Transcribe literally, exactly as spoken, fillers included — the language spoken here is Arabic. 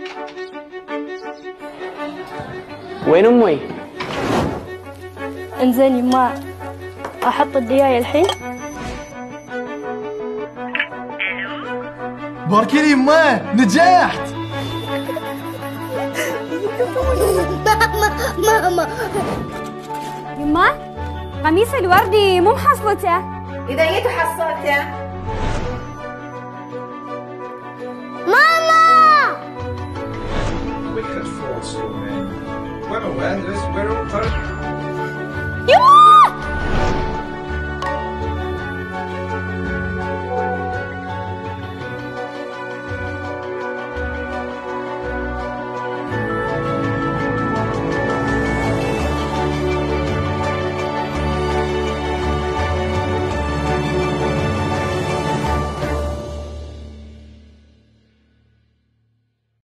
وين أمي؟ انزين يما، أحط الدياية الحين؟ باركي لي يما، نجحت. ماما ماما يما قميص الوردي مو محصلته. إذا جيتوا حصلته